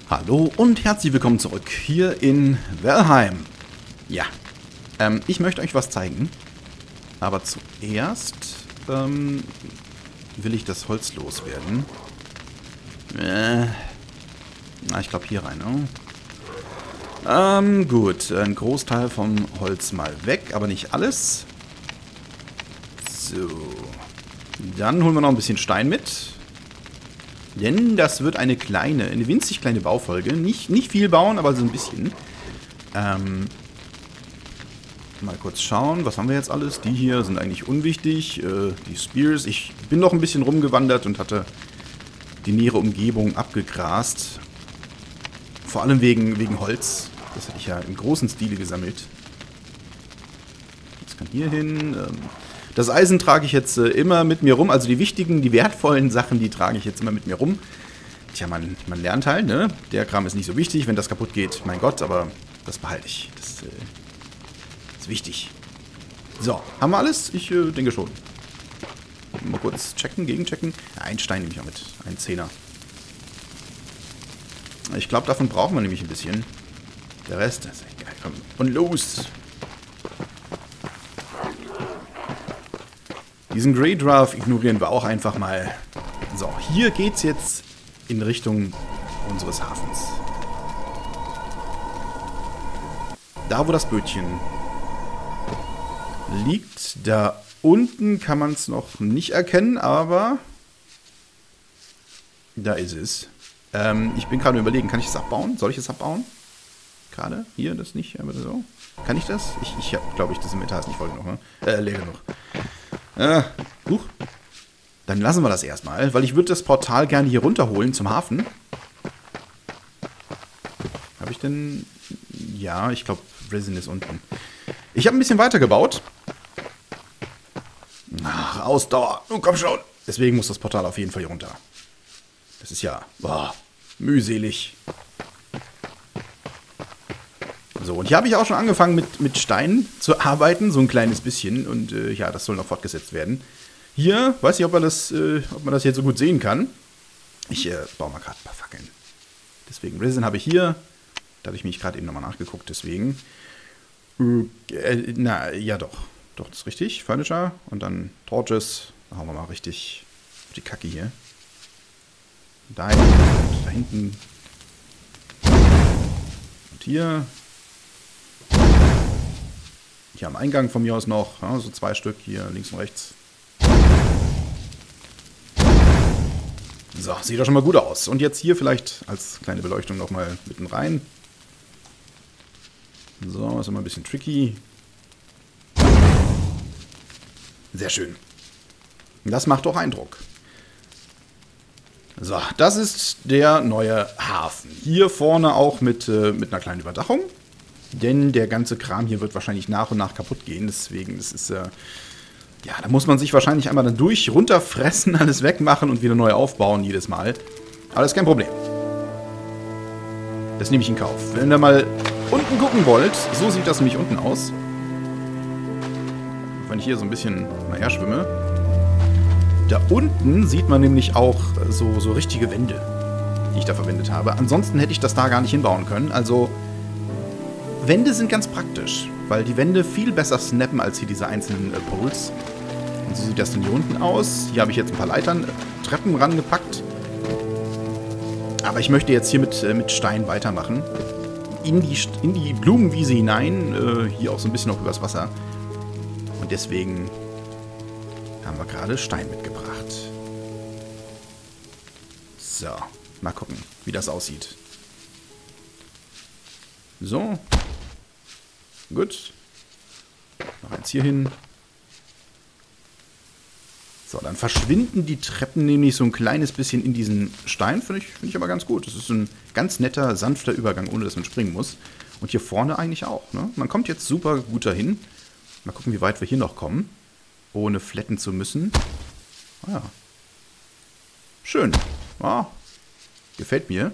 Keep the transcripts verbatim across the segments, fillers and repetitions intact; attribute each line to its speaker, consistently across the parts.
Speaker 1: Hallo und herzlich willkommen zurück hier in Valheim. Ja, ähm, ich möchte euch was zeigen. Aber zuerst ähm, will ich das Holz loswerden. Äh, na, ich glaube hier rein, ne? Ähm, gut, ein Großteil vom Holz mal weg, aber nicht alles. So. Dann holen wir noch ein bisschen Stein mit. Denn das wird eine kleine, eine winzig kleine Baufolge. Nicht, nicht viel bauen, aber so ein bisschen. Ähm, mal kurz schauen, was haben wir jetzt alles? Die hier sind eigentlich unwichtig. Äh, die Spears. Ich bin noch ein bisschen rumgewandert und hatte die nähere Umgebung abgegrast. Vor allem wegen, wegen Holz. Das hatte ich ja im großen Stile gesammelt. Das kann hier hin. Ähm, Das Eisen trage ich jetzt äh, immer mit mir rum. Also die wichtigen, die wertvollen Sachen, die trage ich jetzt immer mit mir rum. Tja, man, man lernt halt, ne? Der Kram ist nicht so wichtig. Wenn das kaputt geht, mein Gott, aber das behalte ich. Das äh, ist wichtig. So, haben wir alles? Ich äh, denke schon. Mal kurz checken, gegenchecken. Ja, ein Stein nehme ich auch mit. Ein Zehner. Ich glaube, davon brauchen wir nämlich ein bisschen. Der Rest, das ist echt geil. Komm. Und los! Diesen Grey Dwarf ignorieren wir auch einfach mal. So, hier geht's jetzt in Richtung unseres Hafens. Da, wo das Bötchen liegt, da unten kann man es noch nicht erkennen, aber da ist es. Ähm, ich bin gerade überlegen, kann ich das abbauen? Soll ich das abbauen? Gerade? Hier, das nicht, aber so. Kann ich das? Ich, ich habe, glaube ich, das Inventar ist nicht voll genug, ne? Äh, leer genug. Äh, huch. Dann lassen wir das erstmal, weil ich würde das Portal gerne hier runterholen zum Hafen. Habe ich denn... Ja, ich glaube, Resin ist unten. Ich habe ein bisschen weiter gebaut. Ach, Ausdauer. Oh, komm schon. Deswegen muss das Portal auf jeden Fall hier runter. Das ist ja... Boah, mühselig. So, und hier habe ich auch schon angefangen mit, mit Stein zu arbeiten, so ein kleines bisschen. Und äh, ja, das soll noch fortgesetzt werden. Hier, weiß ich, ob man das, äh, ob man das jetzt so gut sehen kann. Ich äh, baue mal gerade ein paar Fackeln. Deswegen, Resin habe ich hier. Da habe ich mich gerade eben nochmal nachgeguckt, deswegen. Äh, na, ja doch. Doch, das ist richtig. Furniture und dann Torches. Da hauen wir mal richtig auf die Kacke hier. Da hinten. Da hinten. Und hier. Hier am Eingang von mir aus noch, ja, so zwei Stück hier links und rechts. So, sieht doch schon mal gut aus. Und jetzt hier vielleicht als kleine Beleuchtung nochmal mitten rein. So, ist immer ein bisschen tricky. Sehr schön. Das macht doch Eindruck. So, das ist der neue Hafen. Hier vorne auch mit, äh, mit einer kleinen Überdachung. Denn der ganze Kram hier wird wahrscheinlich nach und nach kaputt gehen. Deswegen, das ist, äh, ja, da muss man sich wahrscheinlich einmal dann durch, runterfressen, alles wegmachen und wieder neu aufbauen jedes Mal. Aber das ist kein Problem. Das nehme ich in Kauf. Wenn ihr mal unten gucken wollt, so sieht das nämlich unten aus. Wenn ich hier so ein bisschen mal her schwimme. Da unten sieht man nämlich auch so, so richtige Wände, die ich da verwendet habe. Ansonsten hätte ich das da gar nicht hinbauen können. Also... Wände sind ganz praktisch, weil die Wände viel besser snappen als hier diese einzelnen äh, Poles. Und so sieht das dann hier unten aus. Hier habe ich jetzt ein paar Leitern, äh, Treppen rangepackt. Aber ich möchte jetzt hier mit, äh, mit Stein weitermachen. In die, in die Blumenwiese hinein, äh, hier auch so ein bisschen noch übers Wasser. Und deswegen haben wir gerade Stein mitgebracht. So, mal gucken, wie das aussieht. So. Gut. Noch eins hier hin. So, dann verschwinden die Treppen nämlich so ein kleines bisschen in diesen Stein. Finde ich, finde ich aber ganz gut. Das ist ein ganz netter, sanfter Übergang, ohne dass man springen muss. Und hier vorne eigentlich auch. Ne? Man kommt jetzt super gut dahin. Mal gucken, wie weit wir hier noch kommen. Ohne flatten zu müssen. Ah ja. Schön. Ah, gefällt mir.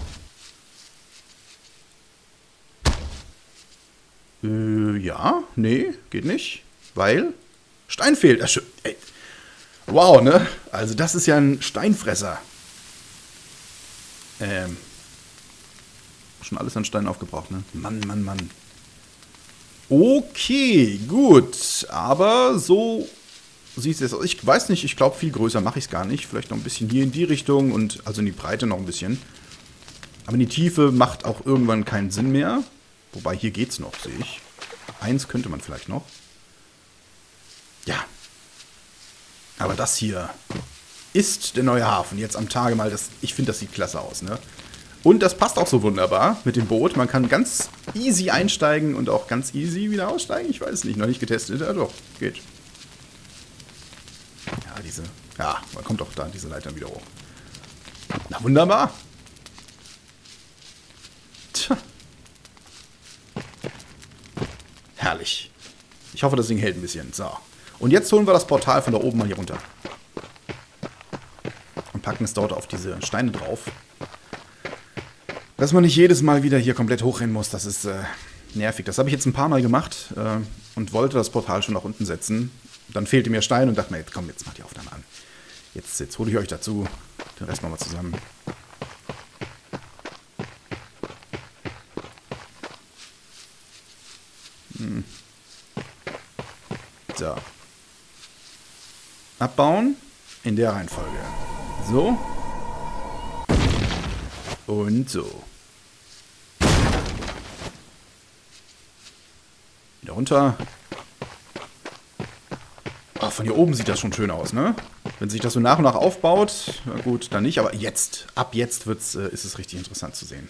Speaker 1: Äh, ja, nee, geht nicht, weil Stein fehlt. Ey. Wow, ne? Also das ist ja ein Steinfresser. Ähm, schon alles an Steinen aufgebraucht, ne? Mann, Mann, Mann. Okay, gut. Aber so sieht es jetzt aus. Ich weiß nicht, ich glaube, viel größer mache ich es gar nicht. Vielleicht noch ein bisschen hier in die Richtung und also in die Breite noch ein bisschen. Aber in die Tiefe macht auch irgendwann keinen Sinn mehr. Wobei, hier geht's noch, sehe ich. Eins könnte man vielleicht noch. Ja. Aber das hier ist der neue Hafen. Jetzt am Tage mal. Das, ich finde, das sieht klasse aus, ne? Und das passt auch so wunderbar mit dem Boot. Man kann ganz easy einsteigen und auch ganz easy wieder aussteigen. Ich weiß es nicht, noch nicht getestet. Ja doch, geht. Ja, diese... Ja, man kommt auch da diese Leitern wieder hoch. Na, wunderbar. Tja. Herrlich. Ich hoffe, das Ding hält ein bisschen. So. Und jetzt holen wir das Portal von da oben mal hier runter. Und packen es dort auf diese Steine drauf. Dass man nicht jedes Mal wieder hier komplett hochrennen muss, das ist äh, nervig. Das habe ich jetzt ein paar Mal gemacht äh, und wollte das Portal schon nach unten setzen. Dann fehlte mir Stein und dachte mir, jetzt komm, jetzt macht die Aufnahme an. Jetzt, jetzt hole ich euch dazu. Den Rest machen wir zusammen. Hm. So. Abbauen in der Reihenfolge. So. Und so. Wieder runter. Oh, von hier oben sieht das schon schön aus, ne? Wenn sich das so nach und nach aufbaut, na gut, dann nicht. Aber jetzt, ab jetzt wird's, äh, ist es richtig interessant zu sehen.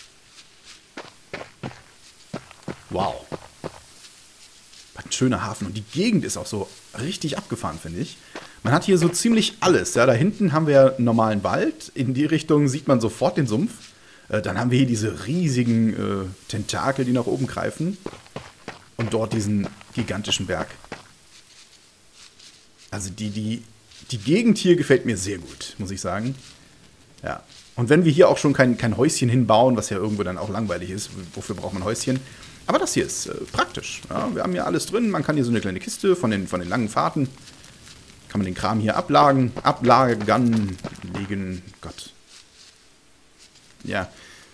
Speaker 1: Wow. Ein schöner Hafen. Und die Gegend ist auch so richtig abgefahren, finde ich. Man hat hier so ziemlich alles. Ja, da hinten haben wir einen normalen Wald. In die Richtung sieht man sofort den Sumpf. Äh, dann haben wir hier diese riesigen äh, Tentakel, die nach oben greifen. Und dort diesen gigantischen Berg. Also die, die, die Gegend hier gefällt mir sehr gut, muss ich sagen. Ja. Und wenn wir hier auch schon kein, kein Häuschen hinbauen, was ja irgendwo dann auch langweilig ist, wofür braucht man Häuschen? Aber das hier ist äh, praktisch. Ja, wir haben hier alles drin. Man kann hier so eine kleine Kiste von den, von den langen Fahrten. Kann man den Kram hier ablagen, ablagern, legen. Gott. Ja.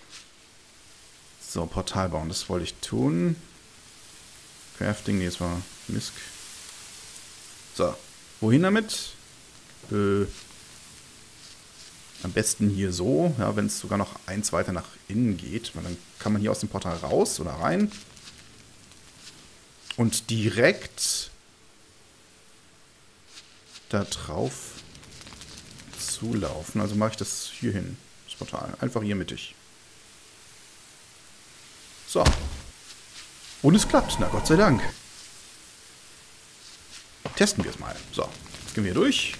Speaker 1: So, Portal bauen, das wollte ich tun. Crafting, nee, das war Misk. So, wohin damit? Äh, am besten hier so, ja, wenn es sogar noch eins weiter nach innen geht, weil dann kann man hier aus dem Portal raus oder rein. Und direkt da drauf zulaufen. Also mache ich das hier hin, das Portal. Einfach hier mittig. So. Und es klappt, na Gott sei Dank. Testen wir es mal. So, jetzt gehen wir durch.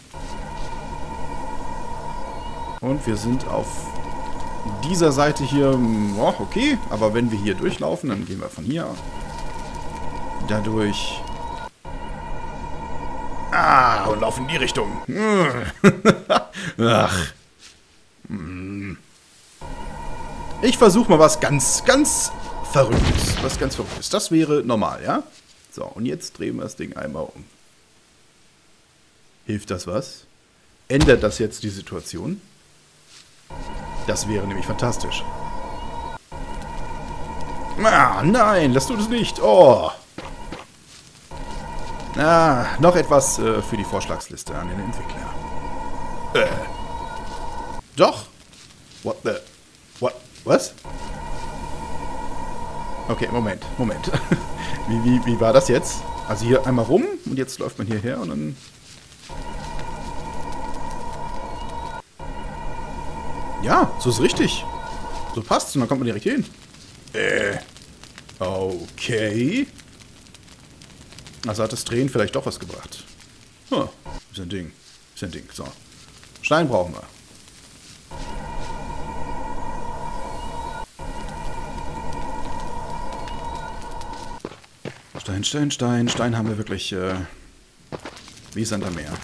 Speaker 1: Und wir sind auf dieser Seite hier, oh, okay. Aber wenn wir hier durchlaufen, dann gehen wir von hier dadurch. Ah, und laufen in die Richtung. Ach. Ich versuche mal was ganz, ganz Verrücktes. Was ganz Verrücktes. Das wäre normal, ja? So, und jetzt drehen wir das Ding einmal um. Hilft das was? Ändert das jetzt die Situation? Das wäre nämlich fantastisch. Ah, nein, das tut es nicht. Oh. Ah, noch etwas äh, für die Vorschlagsliste an den Entwickler. Äh. Doch. What the... What? Was? Okay, Moment, Moment. wie, wie, wie war das jetzt? Also hier einmal rum und jetzt läuft man hierher und dann... Ja, so ist richtig. So passt's und dann kommt man direkt hin. Äh. Okay. Also hat das Drehen vielleicht doch was gebracht. Huh, ist ein Ding. Ist ein Ding. So. Stein brauchen wir. Stein, Stein, Stein. Stein haben wir wirklich äh, wie Sand am Meer.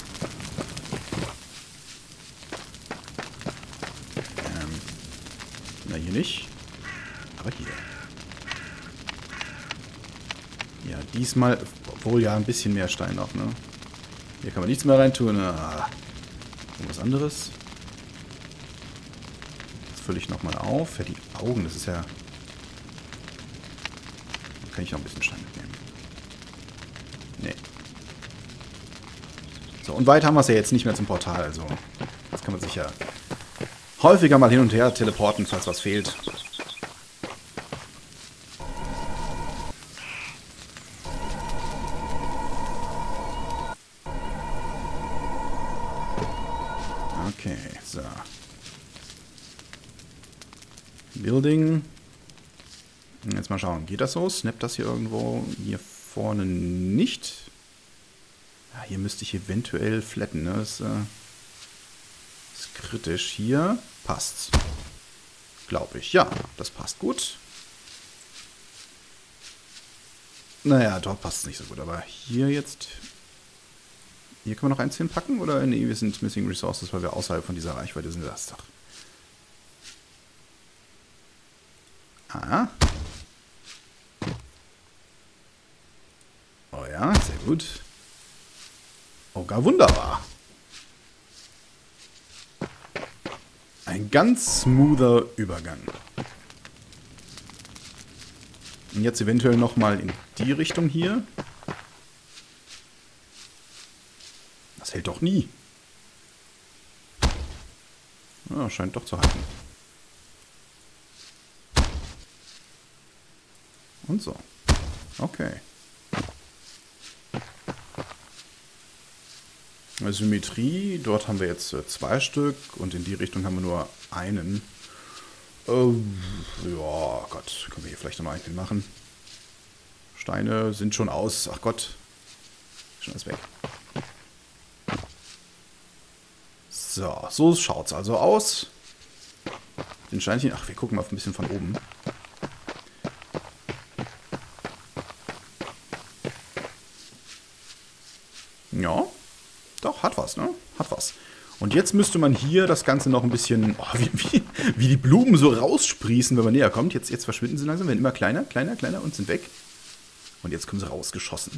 Speaker 1: Ähm, na, hier nicht. Aber hier. Ja, diesmal, obwohl ja ein bisschen mehr Stein noch, ne? Hier kann man nichts mehr reintun. Ah, was anderes. fülle ich nochmal auf. Ja, die Augen, das ist ja... Da kann ich noch ein bisschen Stein mitnehmen. Nee. So, und weit haben wir es ja jetzt nicht mehr zum Portal. Also, jetzt kann man sich ja häufiger mal hin und her teleporten, falls was fehlt. Okay, so. Building. Jetzt mal schauen, geht das so? Snappt das hier irgendwo? Hier vorne nicht. Ja, hier müsste ich eventuell flatten, ne? Das äh, ist kritisch. Hier passt's. Glaube ich. Ja, das passt gut. Naja, dort passt es nicht so gut. Aber hier jetzt... Hier können wir noch eins hinpacken? Oder nee, wir sind Missing Resources, weil wir außerhalb von dieser Reichweite sind. Das doch. Ah. Oh ja, sehr gut. Oh, gar wunderbar. Ein ganz smoother Übergang. Und jetzt eventuell nochmal in die Richtung hier. Das hält doch nie. Ja, scheint doch zu halten. Und so. Okay. Symmetrie, dort haben wir jetzt äh, zwei Stück und in die Richtung haben wir nur einen. Äh, ja, Gott, können wir hier vielleicht nochmal einen machen. Steine sind schon aus. Ach Gott. Schon alles weg. So, so schaut es also aus. Den Steinchen. Ach, wir gucken mal ein bisschen von oben. Ja, doch, hat was, ne? Hat was. Und jetzt müsste man hier das Ganze noch ein bisschen, oh, wie, wie, wie die Blumen so raussprießen, wenn man näher kommt. Jetzt, jetzt verschwinden sie langsam, werden immer kleiner, kleiner, kleiner und sind weg. Und jetzt kommen sie rausgeschossen.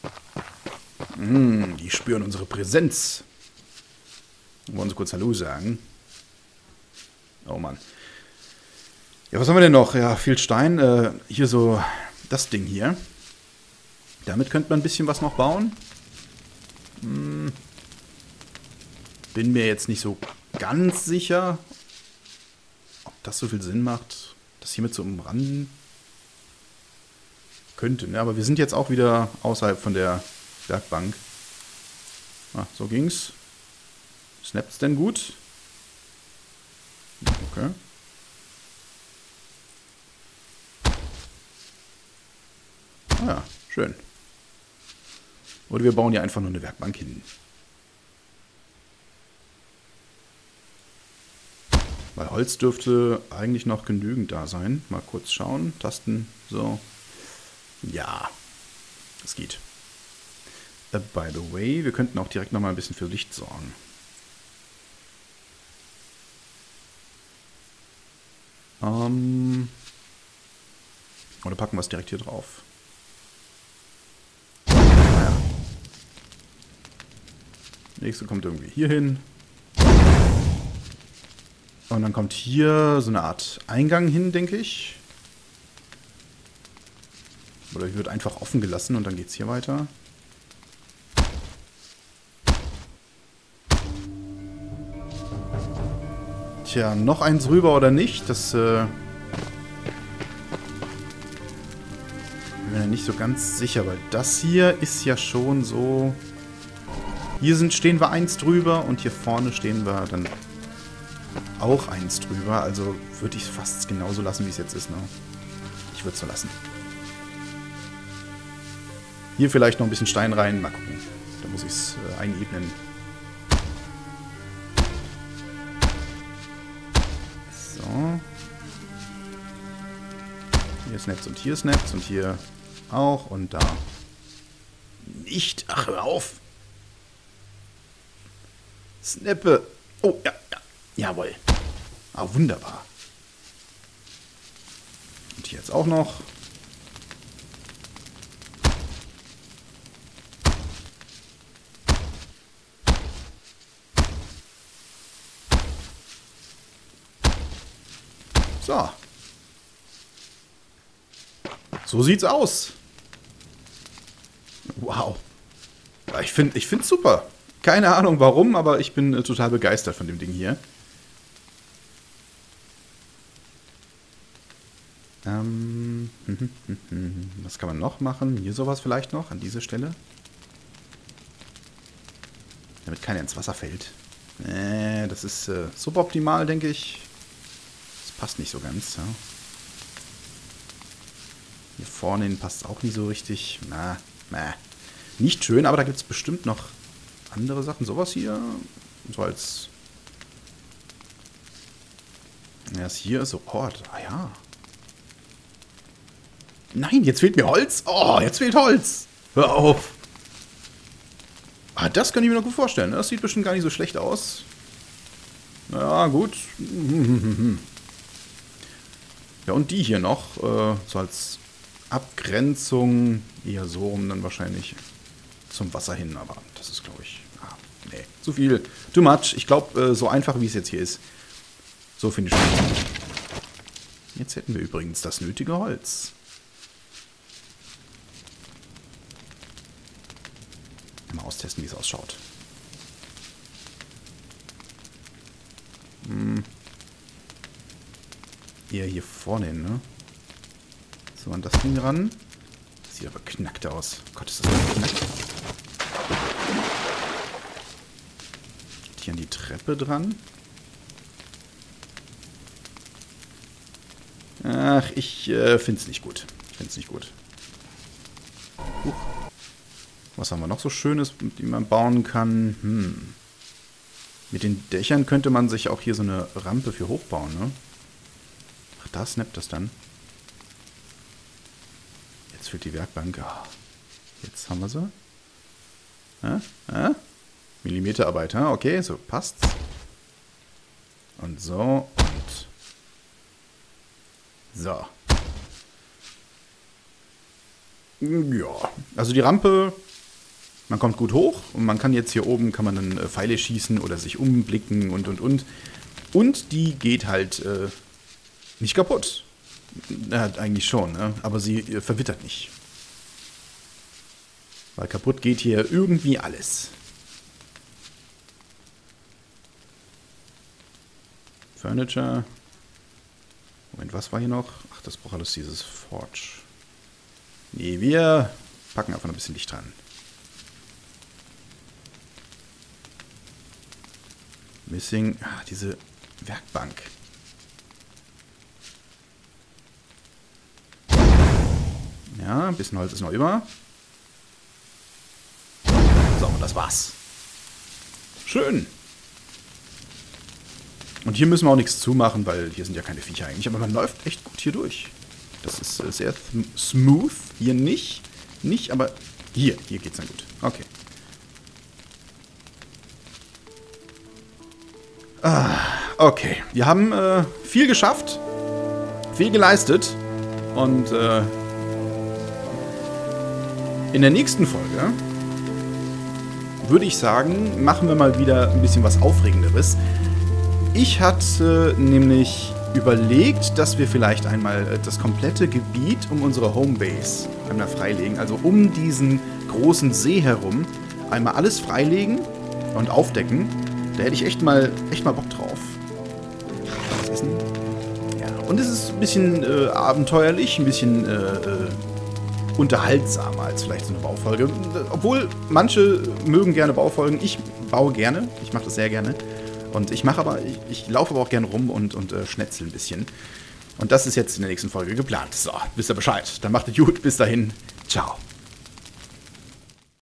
Speaker 1: Mmh, die spüren unsere Präsenz. Wollen sie kurz Hallo sagen? Oh Mann. Ja, was haben wir denn noch? Ja, viel Stein. Äh, hier so das Ding hier. Damit könnte man ein bisschen was noch bauen. Hm. Bin mir jetzt nicht so ganz sicher, ob das so viel Sinn macht, das hiermit zu umranden. Könnte, ne? Aber wir sind jetzt auch wieder außerhalb von der Werkbank. Ah, so ging's. Snappt's denn gut? Okay. Ah ja, schön. Oder wir bauen hier einfach nur eine Werkbank hin. Weil Holz dürfte eigentlich noch genügend da sein. Mal kurz schauen. Tasten. So. Ja. Das geht. Uh, by the way, wir könnten auch direkt nochmal ein bisschen für Licht sorgen. Ähm. Oder packen wir es direkt hier drauf. Naja. Nächste kommt irgendwie hier hin. Und dann kommt hier so eine Art Eingang hin, denke ich. Oder die wird einfach offen gelassen und dann geht es hier weiter. Tja, noch eins rüber oder nicht? Das äh, bin mir nicht so ganz sicher, weil das hier ist ja schon so... Hier sind, stehen wir eins drüber und hier vorne stehen wir dann auch eins drüber. Also würde ich es fast genauso lassen, wie es jetzt ist. Ne? Ich würde es so lassen. Hier vielleicht noch ein bisschen Stein rein. Mal gucken. Da muss ich es äh, einebnen. So. Hier snaps und hier snaps und hier auch und da nicht. Ach, hör auf. Snappe. Oh, ja, ja. Jawohl. Ah, wunderbar. Und hier jetzt auch noch. So. So sieht's aus. Wow. Ich finde ich find's super. Keine Ahnung warum, aber ich bin äh, total begeistert von dem Ding hier. Ähm, was kann man noch machen? Hier sowas vielleicht noch, an dieser Stelle. Damit keiner ins Wasser fällt. Äh, das ist äh, suboptimal, denke ich. Das passt nicht so ganz, ja. Hier vorne hin passt es auch nicht so richtig. Na, na. Nicht schön, aber da gibt es bestimmt noch andere Sachen. Sowas hier. So als... Ja, das hier ist Support. Ah ja. Nein, jetzt fehlt mir Holz. Oh, jetzt fehlt Holz. Hör auf. Ah, das kann ich mir noch gut vorstellen. Das sieht bestimmt gar nicht so schlecht aus. Ja, gut. Ja, und die hier noch. Äh, so als Abgrenzung. Eher so rum dann wahrscheinlich zum Wasser hin. Aber das ist, glaube ich... Ah, nee, zu viel. Too much. Ich glaube, äh, so einfach wie es jetzt hier ist. So finde ich schon. Jetzt hätten wir übrigens das nötige Holz. Mal austesten, wie es ausschaut. Hm. Eher hier vorne hin, ne? So, an das Ding ran. Sieht aber knackt aus. Gott, ist das knackt. Hier an die Treppe dran. Ach, ich äh, finde es nicht gut. Ich finde es nicht gut. Huch. Was haben wir noch so Schönes, die man bauen kann? Hm. Mit den Dächern könnte man sich auch hier so eine Rampe für hochbauen, ne? Ach, da snappt das dann. Jetzt fehlt die Werkbank. Oh. Jetzt haben wir sie. Ja? Ja? Millimeterarbeit, ja? Okay, so passt's. Und so und so. Ja, also die Rampe, man kommt gut hoch und man kann jetzt hier oben, kann man dann äh, Pfeile schießen oder sich umblicken und und und. Und die geht halt äh, nicht kaputt. Ja, eigentlich schon, ne? Aber sie äh, verwittert nicht. Weil kaputt geht hier irgendwie alles. Furniture. Moment, was war hier noch? Ach, das braucht alles dieses Forge. Nee, wir packen einfach noch ein bisschen Licht dran. Missing. Ah, diese Werkbank. Ja, ein bisschen Holz ist noch über. So, und das war's. Schön. Und hier müssen wir auch nichts zumachen, weil hier sind ja keine Viecher eigentlich. Aber man läuft echt gut hier durch. Das ist äh, sehr smooth. Hier nicht. Nicht, aber hier. Hier geht's dann gut. Okay. Ah, okay. Wir haben äh, viel geschafft. Viel geleistet. Und äh, in der nächsten Folge würde ich sagen, machen wir mal wieder ein bisschen was Aufregenderes. Ich hatte nämlich überlegt, dass wir vielleicht einmal das komplette Gebiet um unsere Homebase einmal freilegen. Also um diesen großen See herum einmal alles freilegen und aufdecken. Da hätte ich echt mal, echt mal Bock drauf. Was essen? Ja, und es ist ein bisschen äh, abenteuerlich, ein bisschen äh, äh, unterhaltsamer als vielleicht so eine Baufolge. Obwohl manche mögen gerne Baufolgen. Ich baue gerne. Ich mache das sehr gerne. Und ich mache aber, ich, ich laufe aber auch gerne rum und, und äh, schnetzel ein bisschen. Und das ist jetzt in der nächsten Folge geplant. So, wisst ihr Bescheid. Dann macht es gut. Bis dahin. Ciao.